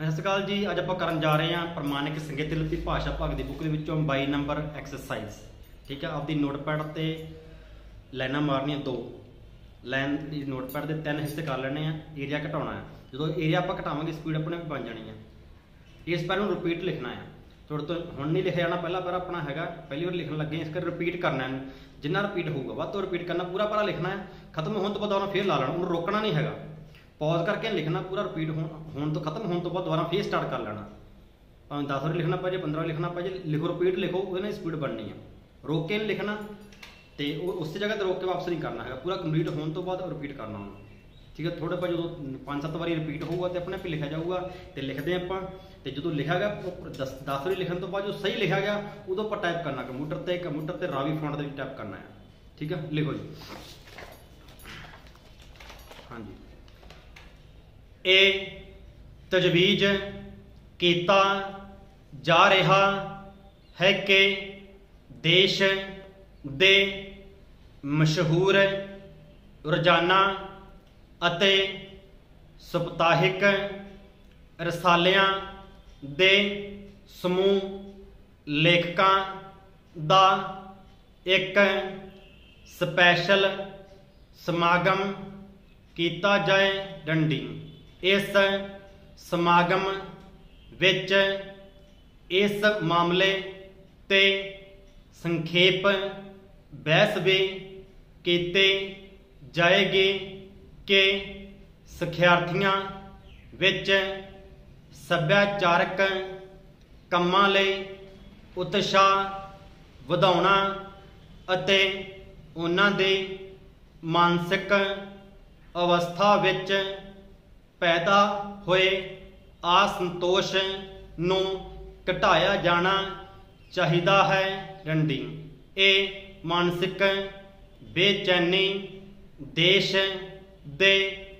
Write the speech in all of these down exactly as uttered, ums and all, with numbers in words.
ਸਤਿ ਸ਼੍ਰੀ ਅਕਾਲ ਜੀ। ਅੱਜ ਆਪਾਂ ਕਰਨ ਜਾ ਰਹੇ ਹਾਂ ਪ੍ਰਮਾਣਿਕ ਸੰਗੀਤ ਲਿਪੀ ਭਾਸ਼ਾ ਭਾਗ ਦੀ ਬੁੱਕ ਦੇ ਵਿੱਚੋਂ ਬਾਈ ਨੰਬਰ ਐਕਸਰਸਾਈਜ਼। ਠੀਕ ਹੈ, ਆਪਦੀ ਨੋਟਪੈਡ ਤੇ ਲਾਈਨਾਂ ਮਾਰਨੀਆਂ ਦੋ ਲਾਈਨ ਦੀ। ਨੋਟਪੈਡ ਦੇ ਤਿੰਨ ਹਿੱਸੇ ਕਰ ਲੈਣੇ ਆ। ਏਰੀਆ ਘਟਾਉਣਾ ਹੈ। ਜਦੋਂ ਏਰੀਆ ਆਪਾਂ ਘਟਾਵਾਂਗੇ ਸਪੀਡ ਆਪਣੇ ਵੀ ਬਣ ਜਾਣੀ ਹੈ। ਇਸ ਪੈਰ ਨੂੰ ਰਿਪੀਟ ਲਿਖਣਾ ਹੈ। ਤੁਹਾਡੇ ਤੋਂ ਹੁਣ ਨਹੀਂ ਲਿਖਿਆ ਜਾਣਾ, ਪਹਿਲਾ ਪੈਰਾ ਆਪਣਾ ਹੈਗਾ ਪਹਿਲੀ ਵਾਰ ਲਿਖਣ ਲੱਗੇ, ਇਸ ਕਰਕੇ ਰਿਪੀਟ ਕਰਨਾ ਇਹਨੂੰ। ਜਿੰਨਾ ਰਿਪੀਟ ਹੋਊਗਾ ਵੱਧ ਤੋਂ ਰਿਪੀਟ ਕਰਨਾ। ਪੂਰਾ ਪੈਰਾ ਲਿਖਣਾ ਹੈ, ਖਤਮ ਹੋਣ ਤੋਂ ਬਾਅਦ ਦੁਬਾਰਾ ਫੇਰ ਲਾ ਲੈਣਾ, ਉਹਨੂੰ ਰੋਕਣਾ ਨਹੀਂ ਹੈਗਾ। ਪੌਜ਼ ਕਰਕੇ ਲਿਖਣਾ, ਪੂਰਾ ਰਿਪੀਟ ਹੋਣ ਹੋਣ ਤੋਂ ਖਤਮ ਹੋਣ ਤੋਂ ਬਾਅਦ ਦੁਬਾਰਾ ਫੇਰ ਸਟਾਰਟ ਕਰ ਲੈਣਾ। ਭਾਵੇਂ ਦਸ ਵਾਰੀ ਲਿਖਣਾ ਪੈ ਜੇ, ਪੰਦਰਾਂ ਵਾਰੀ ਲਿਖਣਾ ਪੈ ਜੇ, ਲਿਖੋ ਰਿਪੀਟ ਲਿਖੋ, ਉਹਦੇ ਨਾਲ ਸਪੀਡ ਬਣਨੀ ਹੈ। ਰੋਕ ਕੇ ਨਹੀਂ ਲਿਖਣਾ ਤੇ ਉਹ ਉਸੇ ਜਗ੍ਹਾ ਤੇ ਰੋਕ ਕੇ ਵਾਪਸ ਨਹੀਂ ਕਰਨਾ ਹੈਗਾ। ਪੂਰਾ ਕੰਪਲੀਟ ਹੋਣ ਤੋਂ ਬਾਅਦ ਰਿਪੀਟ ਕਰਨਾ ਉਹਨੂੰ। ਠੀਕ ਹੈ, ਥੋੜ੍ਹਾ ਬਹੁਤ ਜਦੋਂ ਪੰਜ ਸੱਤ ਵਾਰੀ ਰਿਪੀਟ ਹੋਊਗਾ ਤੇ ਆਪਣੇ ਆਪ ਹੀ ਲਿਖਿਆ ਜਾਊਗਾ। ਤੇ ਲਿਖਦੇ ਆਪਾਂ ਤੇ ਜਦੋਂ ਲਿਖਿਆ ਗਿਆ ਦਸ ਦਸ ਵਾਰੀ ਲਿਖਣ ਤੋਂ ਬਾਅਦ ਜੋ ਸਹੀ ਲਿਖਿਆ ਗਿਆ ਉਦੋਂ ਆਪਾਂ ਟਾਈਪ ਕਰਨਾ ਕੰਪਿਊਟਰ ਤੇ। ਕੰਪਿਊਟਰ ਤੇ ਰਾਵੀ ਫੌਂਟ ਦੇ ਵਿੱਚ ਟਾਈਪ ਕਰਨਾ ਹੈ। ਠੀਕ ਹੈ, ਲਿਖੋ ਜੀ। ਹਾਂਜੀ, ਇਹ ਤਜਵੀਜ਼ ਕੀਤਾ ਜਾ ਰਿਹਾ ਹੈ ਕਿ ਦੇਸ਼ ਦੇ ਮਸ਼ਹੂਰ ਰੋਜ਼ਾਨਾ ਅਤੇ ਸਪਤਾਹਿਕ ਰਸਾਲਿਆਂ ਦੇ ਸਮੂਹ ਲੇਖਕਾਂ ਦਾ ਇੱਕ ਸਪੈਸ਼ਲ ਸਮਾਗਮ ਕੀਤਾ ਜਾਏ ਡੰਡੀ। ਇਸ ਸਮਾਗਮ ਵਿੱਚ ਇਸ ਮਾਮਲੇ ਤੇ ਸੰਖੇਪ ਬਹਿਸ ਵੀ ਕੀਤੀ ਜਾਏਗੀ ਕਿ ਸਿੱਖਿਆਰਥੀਆਂ ਵਿੱਚ ਸੱਭਿਆਚਾਰਕ ਕੰਮਾਂ ਲਈ ਉਤਸ਼ਾਹ ਵਧਾਉਣਾ ਅਤੇ ਉਹਨਾਂ ਦੀ ਮਾਨਸਿਕ ਅਵਸਥਾ ਵਿੱਚ ਪੈਦਾ ਹੋਏ ਅਸੰਤੋਸ਼ ਨੂੰ ਘਟਾਇਆ ਜਾਣਾ ਚਾਹੀਦਾ ਹੈ ਡੰਡੀ। ਇਹ ਮਾਨਸਿਕ ਬੇਚੈਨੀ ਦੇਸ਼ ਦੇ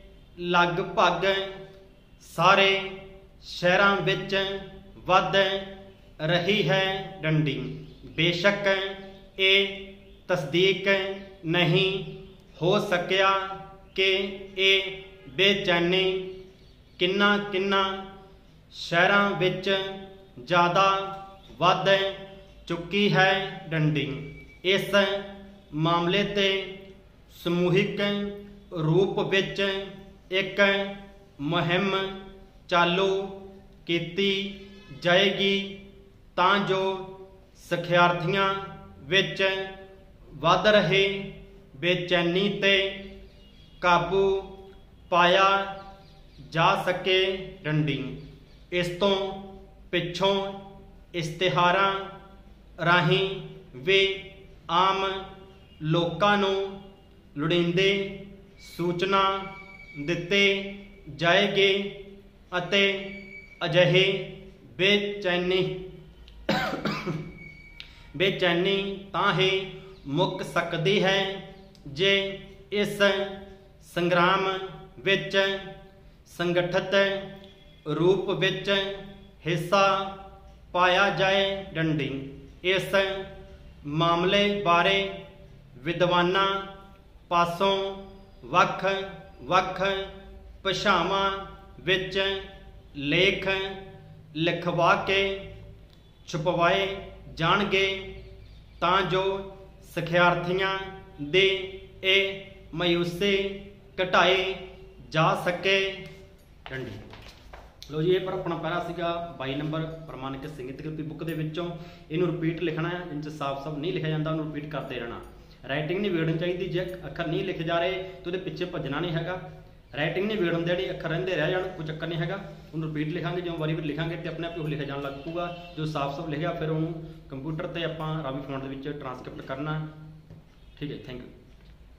ਲਗਭਗ ਸਾਰੇ ਸ਼ਹਿਰਾਂ ਵਿੱਚ ਵੱਧ ਰਹੀ ਹੈ ਡੰਡੀ। ਬੇਸ਼ੱਕ ਇਹ ਤਸਦੀਕ ਨਹੀਂ ਹੋ ਸਕਿਆ ਕਿ ਇਹ ਬੇਚੈਨੀ ਕਿੰਨਾ ਕਿੰਨਾ ਸ਼ਹਿਰਾਂ ਵਿੱਚ ਜ਼ਿਆਦਾ ਵੱਧ ਚੁੱਕੀ ਹੈ ਡੰਡੀ। ਇਸ ਮਾਮਲੇ ਤੇ ਸਮੂਹਿਕ ਰੂਪ ਵਿੱਚ ਇੱਕ ਮੁਹਿੰਮ ਚਾਲੂ ਕੀਤੀ ਜਾਏਗੀ ਤਾਂ ਜੋ ਸਿੱਖਿਆਰਥੀਆਂ ਵਿੱਚ ਵੱਧ ਰਹੇ ਬੇਚੈਨੀ ਤੇ ਕਾਬੂ ਪਾਇਆ ਜਾ ਸਕੇ ਡੰਡੀ। ਇਸ ਤੋਂ ਪਿੱਛੋਂ ਇਸ਼ਤਿਹਾਰਾਂ ਰਾਹੀਂ ਵੀ ਆਮ ਲੋਕਾਂ ਨੂੰ ਲੋੜੀਂਦੀ ਸੂਚਨਾ ਦਿੱਤੀ ਜਾਏਗੀ ਅਤੇ ਅਜਿਹੀ ਬੇਚੈਨੀ ਬੇਚੈਨੀ ਤਾਂ ਹੀ ਮੁੱਕ ਸਕਦੀ ਹੈ ਜੇ ਇਸ ਸੰਗਰਾਮ ਵਿੱਚ ਸੰਗਠਿਤ ਰੂਪ ਵਿੱਚ ਹਿੱਸਾ ਪਾਇਆ ਜਾਏ ਡੰਡੀ। ਇਸ ਮਾਮਲੇ ਬਾਰੇ ਵਿਦਵਾਨਾਂ ਪਾਸੋਂ ਵੱਖ ਵੱਖ ਭਾਸ਼ਾਵਾਂ ਵਿੱਚ ਲੇਖ ਲਿਖਵਾ ਕੇ ਛਪਵਾਏ ਜਾਣਗੇ ਤਾਂ ਜੋ ਸਿੱਖਿਆਰਥੀਆਂ ਦੀ ਇਹ ਮਾਯੂਸੀ ਘਟਾਈ ਜਾ ਸਕੇ ਡੰਡੀ। ਲੋ ਜੀ, ਇਹ ਪਰ ਆਪਣਾ ਪਹਿਲਾ ਸੀਗਾ ਬਾਈ ਨੰਬਰ ਪ੍ਰਮਾਣਿਕ ਸੰਗੀਤ ਲਿਪੀ ਬੁੱਕ ਦੇ ਵਿੱਚੋਂ। ਇਹਨੂੰ ਰਿਪੀਟ ਲਿਖਣਾ ਹੈ, ਜਿੰਨ 'ਚ ਸਾਫ਼ ਸਾਫ਼ ਨਹੀਂ ਲਿਖਿਆ ਜਾਂਦਾ ਉਹਨੂੰ ਰਿਪੀਟ ਕਰਦੇ ਰਹਿਣਾ। ਰਾਈਟਿੰਗ ਨਹੀਂ ਵਿਗੜਨੀ ਚਾਹੀਦੀ। ਜੇ ਅੱਖਰ ਨਹੀਂ ਲਿਖੇ ਜਾ ਰਹੇ ਤਾਂ ਉਹਦੇ ਪਿੱਛੇ ਭੱਜਣਾ ਨਹੀਂ ਹੈਗਾ। ਰਾਈਟਿੰਗ ਨਹੀਂ ਵਿਗੜਨ ਦੇਣੀ, ਅੱਖਰ ਰਹਿੰਦੇ ਰਹਿ ਜਾਣ, ਕੋਈ ਚੱਕਰ ਨਹੀਂ ਹੈਗਾ। ਉਹਨੂੰ ਰਿਪੀਟ ਲਿਖਾਂਗੇ, ਜਿਉਂ ਵਾਰੀ ਵਾਰੀ ਲਿਖਾਂਗੇ ਤੇ ਆਪਣੇ ਆਪ ਹੀ ਉਹ ਲਿਖਿਆ ਜਾਣ ਲੱਗ ਪਊਗਾ। ਜੋ ਸਾਫ਼ ਸਾਫ਼ ਲਿਖਿਆ ਫਿਰ ਉਹਨੂੰ ਕੰਪਿਊਟਰ ਤੇ ਆਪਾਂ ਰਾਵੀ ਫੌਂਟ ਦੇ ਵਿੱਚ ਟਰਾਂਸਕ੍ਰਿਪਟ ਕਰਨਾ। ਠੀਕ ਹੈ, ਥੈਂਕ ਯੂ।